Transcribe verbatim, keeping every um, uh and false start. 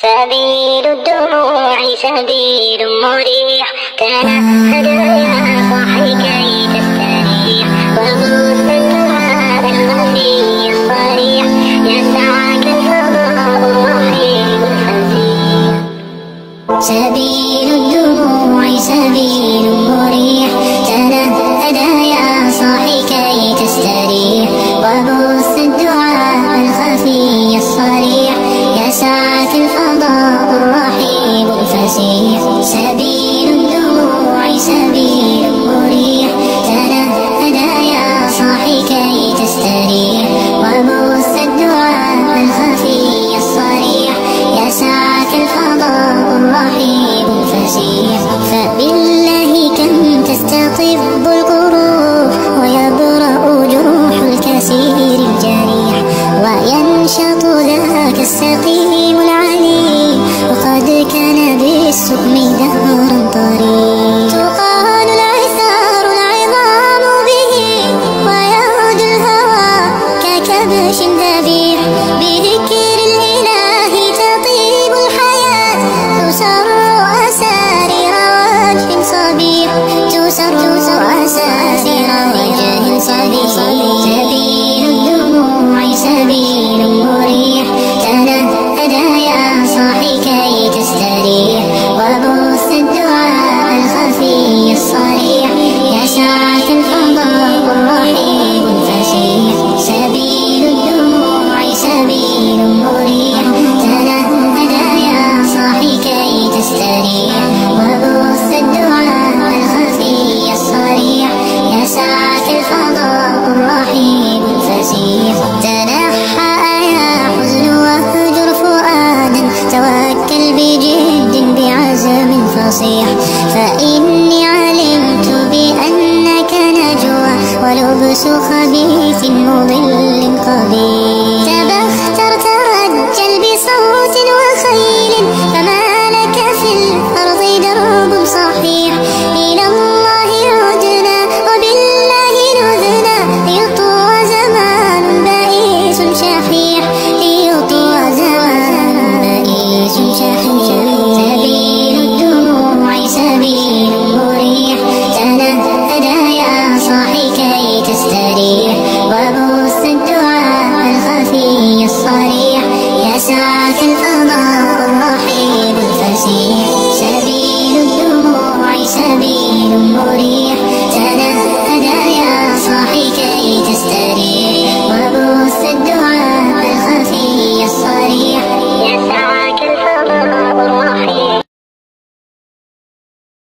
سبيل الدموع سبيل مريح، تنهد يا صاحي كي تستريح، وغص الدعاء الخفي الصريح، يسعك الفضاء الرحيم الفسيح. سبيل الدموع سبيل مريح، تنهد يا صاحي كي تستريح، وغص الدعاء الخفي الصريح، يسعك الفضاء الرحيم الفسيح. سبيل الدموع سبيل مريح، تنهد يا صاحي كي تستريح، وبث الدعاء الخفي الصريح، يسعك الفضاء الرحيم الفسيح. فبالله كم تستطب القروح، ويبرأ جروح الكثير الجريح، وينشط ذاك السقيم العليم، وقد كان بالسقم دهرا طريق. تقال العثار العظام به، ويهدي الهوى ككبش ذبيح، بذكر الإله تطيب الحياة، تسر أسارير وجه صبيح، تسر أسارير وجه صبيح. سبيل الدموع سبيل مريح، تنهد يا صاحي كي تستريح، وبث الدعاء الخفي الصريح، يسعك الفضاء الرحيم الفسيح. سبيل الدموع سبيل مريح، تنهد يا صاحي كي تستريح، وبث الدعاء الخفي الصريح، يسعك الفضاء الرحيم الفسيح. تنحى يا حزن واهجر فؤادا، توكل بجد بعزم فصيح، فإني علمت بأنك نجوى، ولبس خبيث مضل قبيح. تبختر ترجل بصوت